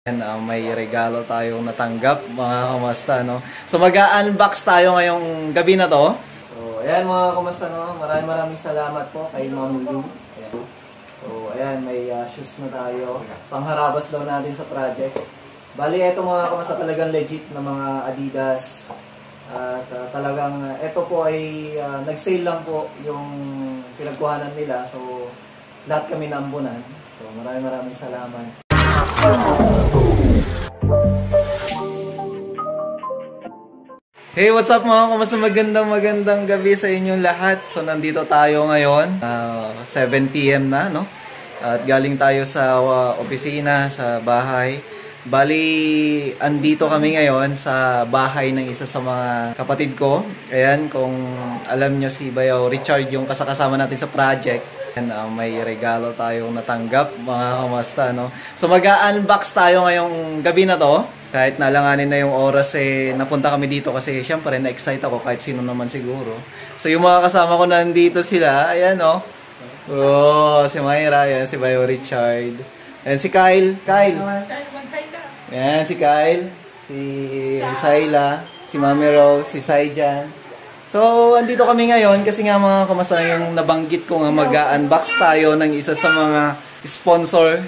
May regalo tayong natanggap, mga kamusta, no? So mag-unbox tayo ngayong gabi na to. So ayan mga kamusta, no? Maraming salamat po kay Ma'am Lou. So ayan, may shoes na tayo. Pangharabas daw natin sa project. Bali, eto mga kamusta, talagang legit na mga Adidas. At talagang eto po ay nag-sale lang po yung pinagkuhanan nila. So lahat kami naambunan. So maraming salamat. Hey, what's up mga kamusta? Magandang gabi sa inyong lahat. So nandito tayo ngayon, 7 PM na, no? At galing tayo sa opisina, sa bahay. Bali, andito kami ngayon sa bahay ng isa sa mga kapatid ko. Ayan, kung alam nyo si Bayaw Richard, yung kasama natin sa project. May regalo tayong natanggap, mga kamusta, no? So mag-unbox tayo ngayong gabi na to. Kahit nalanganin na yung oras, napunta kami dito kasi syempre na-excite ako kahit sino naman siguro. So yung mga kasama ko nandito sila, ayan, no? Oh, si Mayra, ayan, si Bayo Richard. Ayan, si Kyle. Ayan, si Kyle. Si Sayla. Si Mami Rose. Si Saijan. So, andito kami ngayon kasi nga mga kamusta, yung nabanggit ko nga mag-unbox tayo ng isa sa mga sponsor.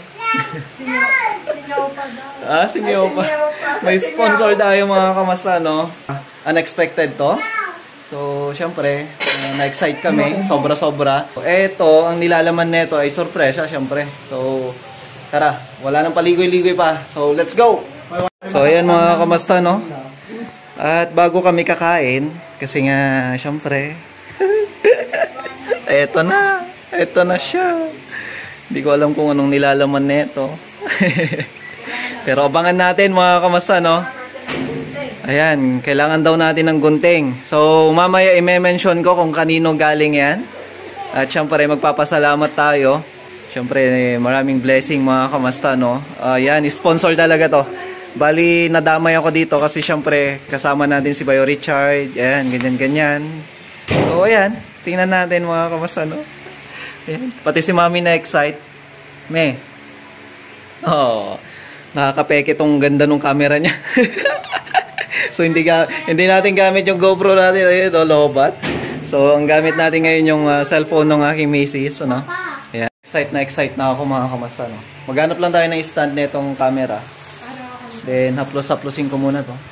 Si Miopa. May sponsor tayo mga kamusta, no? Unexpected to. So, syempre, na-excite kami. Sobra-sobra. Ito, ang nilalaman nito ay sorpresa, syempre. So, tara, wala nang paligoy-ligoy pa. So, let's go! So, ayan mga kamusta, no? At bago kami kakain, kasi nga, syempre, eto na siya. Hindi ko alam kung anong nilalaman nito. Pero abangan natin mga kamusta, no? Ayan, kailangan daw natin ng gunting. So, mamaya i-mention ko kung kanino galing yan. At syempre, magpapasalamat tayo. Syempre, maraming blessing mga kamusta, no? Ayan, sponsor talaga to. Bali, nadamay ako dito kasi syempre kasama natin si Bayo Richard. Ayan, ganyan. So, ayan. Tingnan natin mga kamusta, no? Ayan. Pati si Mami na-excite. Oh, nakakapeke tong ganda ng camera niya. So, hindi natin gamit yung GoPro natin. Ayan, lobat. So, ang gamit natin ngayon yung cellphone ng aking misis, ano? Ayan. Excite na ako mga kamusta, no? Maghanap lang tayo ng stand nitong camera. Then, haplos-haplosin ko muna to.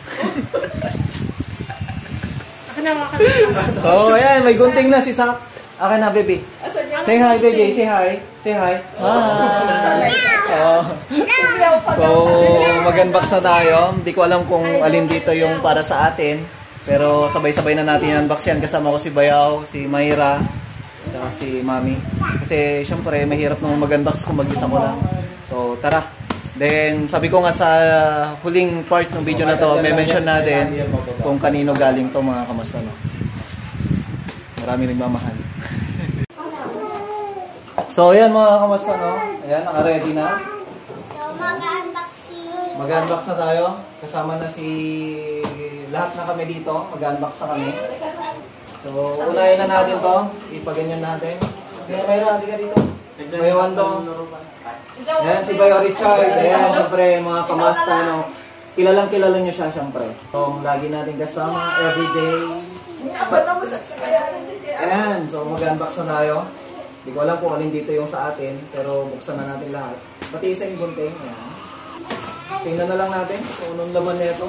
Oh, ayan. May gunting na si Sak. Akin na, baby. Say hi, baby. Say hi. Say hi. Hi. Oh. So, mag-unbox na tayo. Hindi ko alam kung alin dito yung para sa atin. Pero, sabay-sabay na natin unbox yan. Kasama ko si Bayaw, si Mayra, at si Mami. Kasi, syempre, mahirap nung mag-unbox kung mag-isa ko lang. So, tara. Then, sabi ko nga sa huling part ng video na to, may mention natin kung kanino galing to mga kamusta, no? Marami nagmamahal. So, ayan mga kamusta, no? Ayan, naka-ready na. Mag-unbox na tayo. Kasama na si lahat na kami dito. Mag-unbox na kami. So, unahin na natin to. Ipaganyan natin. Sige, Mayra, hindi ka dito. May wandong. Ayan, si Bayo Richard. Ayan, syempre, mga kamasta, no? Kilalang nyo siya, syempre. So, lagi natin kasama, everyday. Ayan, so mag-unbox na tayo. Hindi ko alam kung alin dito yung sa atin, pero buksan na natin lahat. Pati isa yung gunting. Ayan. Tingnan na lang natin kung anong laman nito.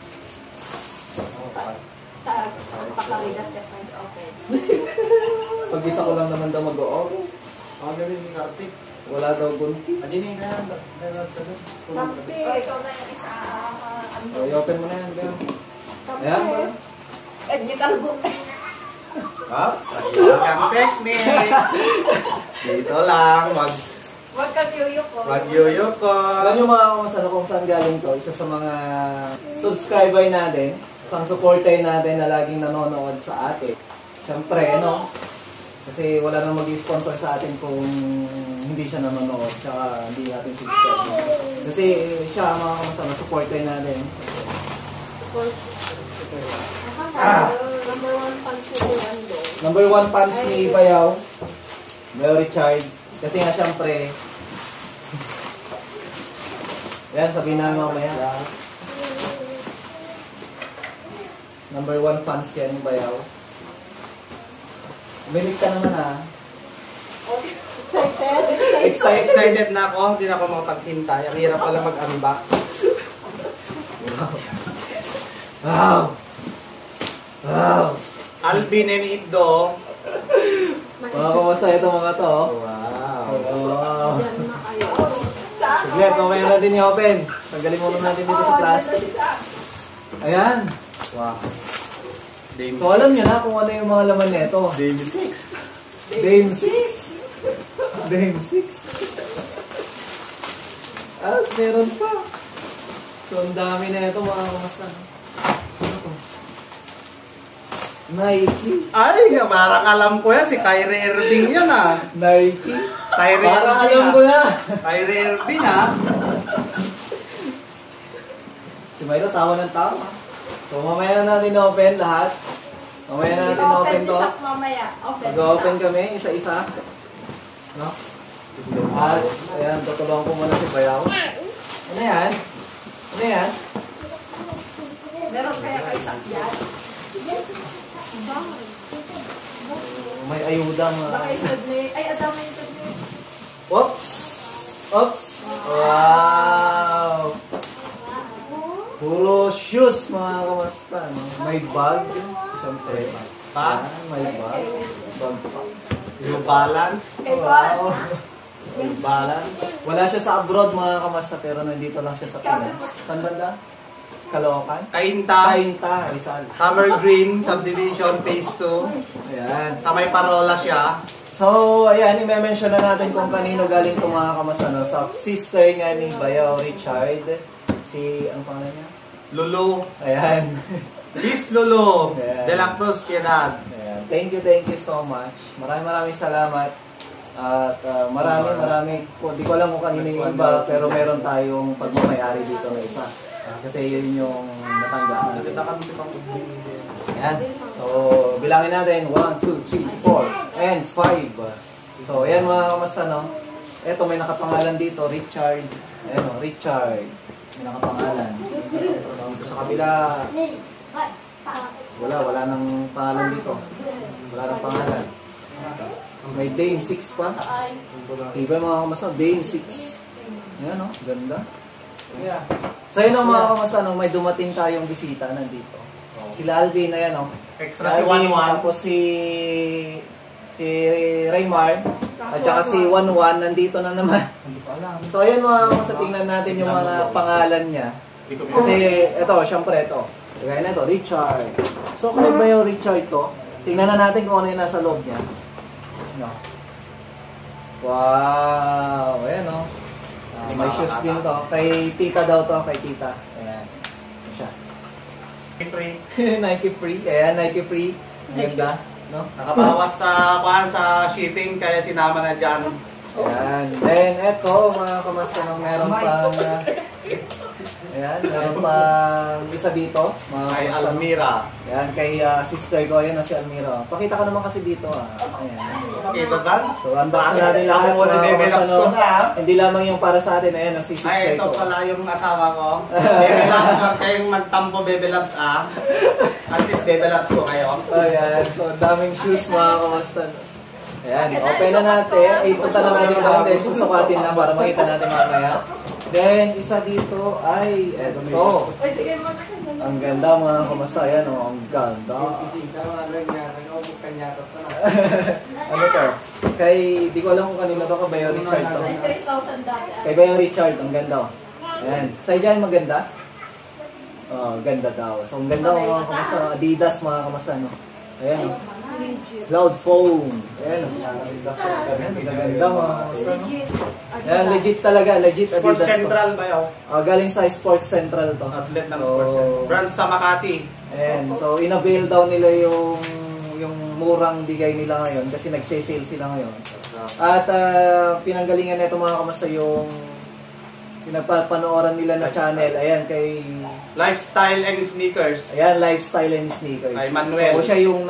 Pag isa ko lang naman daw mag-o-off. Wala daw gunting. So, i-open mo na yan. Ayan ba? Welcome technique. Dito lang. Mag-yuyuko. Alam nyo mga kung saan galing to. Isa sa mga subscriber natin. Isang supporter natin na laging nanonood sa atin. Siyempre, no? Kasi wala nang mag-sponsor sa atin kung hindi siya nanonood, tsaka hindi natin subscribe. Kasi siya, mga kamasama, supporter natin. Number 1 fans ni Bayaw. Bayaw Richard. Kasi nga, syempre, Yan, sabihin namin mamaya. Number 1 fans kaya ni Bayaw. Umilig ka naman ha. Excited na ako. Hindi na ako makapaghintay. Ang hirap pala mag-unbox. Wow! Wow! Alvin and Ido. Mga kumusta ito mga to? Wow. Wow! Saglit, mamaya natin i-open. Tanggalin muna natin dito sa plastic. Ayan! Wow! So alam niyo na kung ano yung mga laman nito. Dame 6. Dame 6! Dame 6! At meron pa. So ang dami na ito mga kumusta. Ano to? Nike. Ay, parang alam ko yan. Si Kyrie Irving yan ah. Nike. Kyrie Parang Irving, alam ah. ko na. Kyrie Irving ah. Si Milo, tawa ng tawa. So mamaya na natin open lahat. Mamaya na natin open to. Mag-open kami, isa-isa. No? At, ayan, tutulungan ko muna si Bayaw. Ano yan? Ano yan? Meron kaya kayo sakyan? May ayuda mga... Baka isubmit. Ay, adama yung submit. Oops! Oops! Wow! Puro shoes mga kamusta, no? May bag. Siyempre. Pa? May bag. Bag pa. New Balance. Wow! New Balance. Wala siya sa abroad mga kamusta, pero nandito lang siya sa Pinas. Saan banda? Caloocan? Kainta. Kainta, Rizal. Summer Green Subdivision Phase 2. Ayan. Sa may parola siya. So, ayan, i-mention na natin kung kanino galing itong mga kamasano. Sa sister nga ni Bayaw Richard. Si, ang pangalan niya? Lulu. Ayan. Miss Lulu. Yeah. De la Cruz Piedad. Ayan. Thank you so much. Maraming salamat. At marami. Di ko alam kung kanino yung iba, pero meron tayong pagmamayari dito na isa. Kasi yun yung natanggaan. Ayan. So, bilangin natin. 1, 2, 3, 4, and 5. So, ayan mga kamasta, no? Eto, may nakapangalan dito, Richard. Ayan o, Richard. May nakapangalan. Sa kabila, wala nang pangalan dito. Wala nang pangalan. May Dame 6 pa. Iba mga kamasta, Dame 6. Ayan o, ganda. Yeah. So yun ang mga kamasta, no, may dumating tayong bisita nandito. Sila Alvin, ayan o. Extra si Wanwan. Tapos si Raymar. At saka si Wanwan, nandito na naman. So ayan mga kamasta, tingnan natin yung mga pangalan niya. Kasi ito, syempre ito. Kaya na ito, Richard. So kaya ba yung Richard to? Tingnan na natin kung ano yung nasa loob niya. No. Wow! Ayan o. May shoes din to. Kay tita daw to, kay tita. Ayan. Ito siya. Free. Nike Free. Ayan, Nike Free. Ang ganda. No? Nakabawas sa shipping kaya sinama na dyan. Ayan. Then, eto, mga kamasta nang meron pang... ayan, meron pang isa dito. Mga Kay kamasta. Almira. Ayan, kay sister ko. Ayan na si Almira. Pakita ka naman kasi dito. Ayan. Ito ba? So, unbox na natin lahat. Ako Mga Bebe kamasta, Labs no? ko na. Hindi lamang yung para sa atin. Ayan, si sister Ay, ito ko. pala yung asawa ko. Bebe Labs, huwag kayong magtampo Bebe Labs ah. At least Bebe Labs ko kayo. Ayan, so daming shoes mga kamasta. Ayan, open na natin. Ipunta na natin lang din. Susukatin na para makita natin mamaya. Then, isa dito ay eto. Ang ganda mga kamasta. Ayan o, ang ganda. Ano to? Kay, di ko alam kung kanino to. Kay Bayo Richard to. 3,000 dati. Kay Bayo Richard, ang ganda o. Ayan. Sa dyan, maganda? Oh, ganda daw. So, ang ganda mga kamasta. Adidas mga kamasta, no? Ayan o. Cloud foam. Ayan o. Ayan, ang ganda mga kamasta, no? Ayan, legit talaga. Legit Sports Adidas to. Central ba yun? Galing sa Sports Central to. Outlet ng So, Sports Central. Brand sa Makati. Ayan. So, inavail daw nila yung murang bigay nila ngayon kasi nagse-sale sila ngayon. At pinanggalingan nito mga kamasta yung pinagpapanooran nila na channel. Ayan, kay... Lifestyle and Sneakers. Ayan, Lifestyle and Sneakers. Kay Manuel. So, siya yung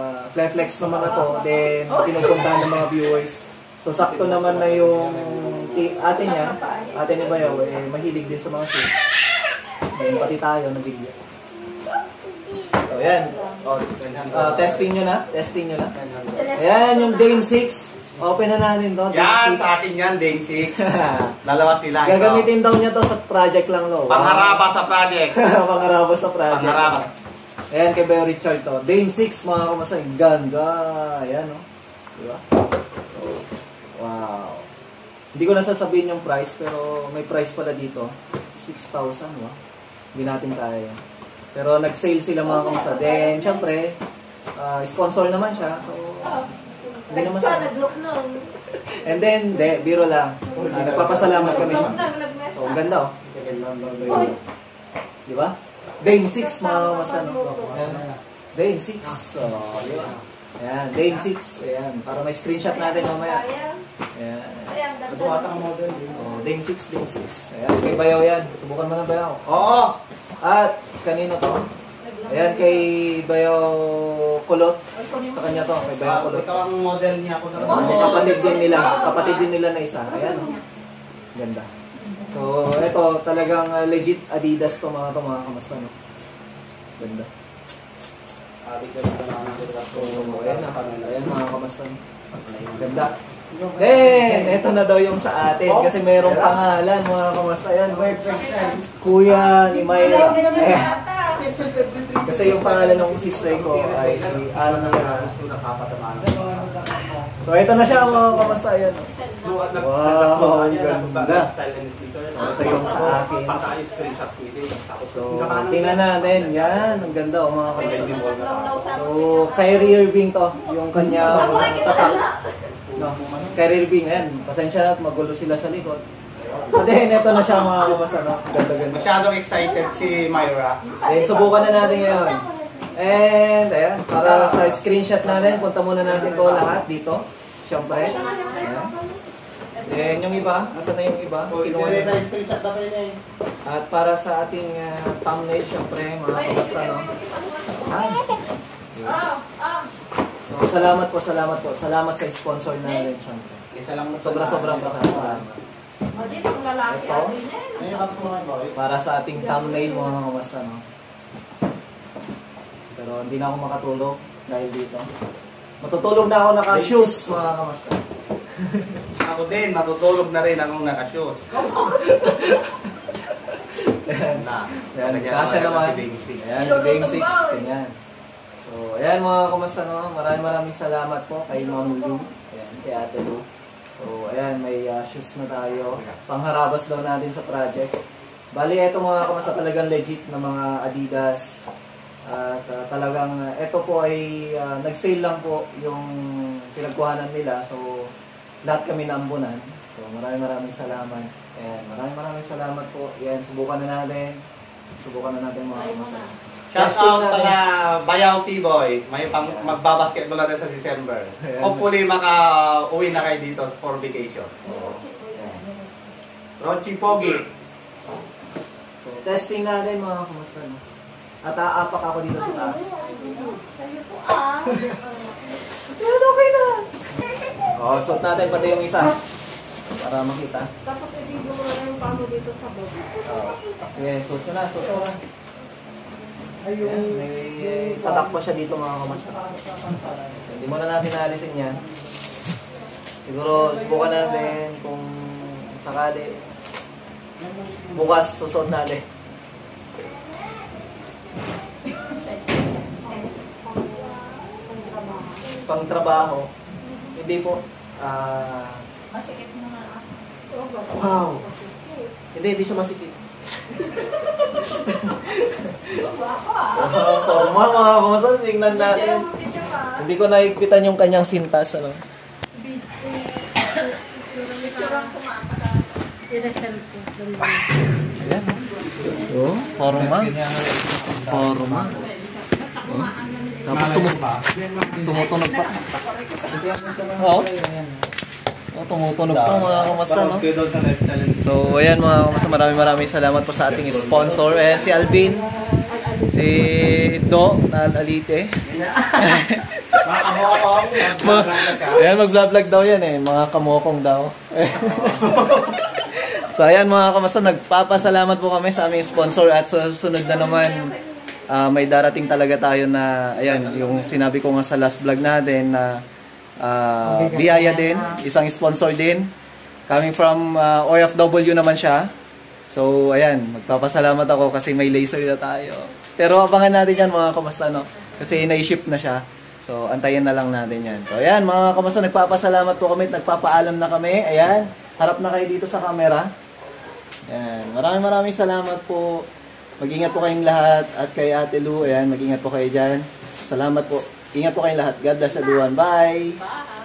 flex ng mga to. Then, pinupuntahan ng mga viewers. So, sakto naman na yung ate ni Bayaw, mahilig din sa mga shoes. Ayun, pati tayo nabigyan. So, yan. Testing nyo na. Ayan, yung Dame 6. Open na natin to. Yan, sa atin yan, Dame 6. Dalawa sila. Gagamitin daw niya to sa project lang, lo. Pangharaba sa project. Pangharaba sa project. Pangharaba. Ayan, kay Bayo Richard to. Dame 6, mga kamasay. Ganda. Ayan, no. Diba? So, wow. Hindi ko nasasabihin yung price, pero may price pala dito. 6,000, no? Hindi natin kaya yan. Pero nag-sale sila mga kamasay. Then, syempre, sponsor naman siya. So, hindi naman sa... And then, biro lang. Nagpapasalamat kami siya. So, ang ganda, oh. Di ba? Dame 6, mga kamasay. Dame 6. So, di ba? Ayan, Dame 6. Ayan, para may screenshot natin mamaya. Ayan. Dame 6. Ayan, kay Bayaw yan. Subukan mo ng Bayaw. Oo. At, kanino to? Ayan, kay Bayaw Kulot. Sa kanya to, kay Bayaw Kulot. Ito ang model niya. Kapatid din nila na isa. Ayan, oh. Ganda. So, ito, talagang legit Adidas to mga kamusta, no? Ganda. So, ayan mga kamusta, no? Ganda. Then, ito na daw yung sa atin kasi mayroong pangalan mga kamusta. Ayan, Kuya ni Mayra. Kasi yung pangalan ng sister ko ay si Alan na lang. So, ito na siya mga kamusta. Ayan. Wow, ang ganda. Ito yung sa akin. So, tingnan natin. Yan, ang ganda o mga kamusta. So, Kyrie Irving to. Yung kanya tatak. No, Kyrie Irving, ayan. Pasensya na at magulo sila sa likod. But then, ito na siya mga kamusta. No? Ganda-ganda. Masyadong excited si Myra. Then, subukan na natin ngayon. And, ayan, para sa screenshot natin, punta muna natin ko lahat dito. Siyempre. Ayan. Then, yung iba, asan na yung iba? Kinuha na. Screenshot na kayo eh. At para sa ating thumbnail, siyempre, mga kamusta, no? So, salamat po. Salamat sa sponsor natin, siyempre. Sobrang pasalamat. Ito, para sa ating thumbnail, mga kamusta, no? Pero hindi na ako makatulog dahil dito. Matutulog na ako naka-shoes, mga kamusta. Ako din, matutulog na rin akong naka-shoes. Ayan, kasya naman. Ayan, Game 6. Ganyan. So, ayan mga kamusta, no? Maraming salamat po kay Ma'am Lu. Ayan, kay Ate Lu. So, ayan, may shoes na tayo. Pangharabas daw natin sa project. Bali, eto mga kamusta talagang legit na mga Adidas. At talagang, ito po ay nag-sale lang po yung pinagkuhanan nila. So, lahat kami naambunan. So, maraming salamat. Ayan, maraming salamat po. Ayan, subukan na natin mga kamusta. Shout out pala Bayaw P-Boy. May magbabasketball natin sa December. Hopefully maka-uwi na kayo dito for vacation. Ronchi Pogi. So, testing natin mga kamusta, no? At aapak ako dito sa taas. Yan, okay na. Suot natin pati yung isa. Para makita. Tapos i-video mo na yung pamo dito sa baba. Okay, suot ko na. Ayan, may tatak pa siya dito mga kamusta. Hindi muna natin naalisin yan. Siguro subukan natin kung sakali. Bukas susuot natin. Pang trabaho. Hindi po. Masikip mo nga. Wow. Hindi siya masikip. Forma mga kamusta. Tingnan natin. Hindi ko naigpitan yung kanyang sintas. Ano? Ayan. Forma. Tapos tumutunog pa. Oo. Tumutunog pa mga kamusta, no? So, ayan mga kamusta. Maraming salamat po sa ating sponsor. Ayan si Alvin. Si Do na Alite. Mga kamokong. Ayan, mag-vlog daw yan eh. Mga kamokong daw. So ayan mga kamusta, nagpapasalamat po kami sa aming sponsor at susunod na naman may darating talaga tayo na, ayan, yung sinabi ko nga sa last vlog natin na biyaya din, isang sponsor din. Coming from OFW naman siya. So ayan, magpapasalamat ako kasi may laser na tayo. Pero abangan natin yan mga kamusta, no? Kasi na-ship na siya. So antayin na lang natin yan. So ayan mga kamusta, nagpapasalamat po kami, nagpapaalam na kami. Ayan, harap na kayo dito sa camera. Ayan, maraming salamat po. Mag-ingat po kayong lahat. At kay Ate Lu, ayan, mag-ingat po kayo dyan. Salamat po. Ingat po kayong lahat. God bless everyone. Bye! Bye!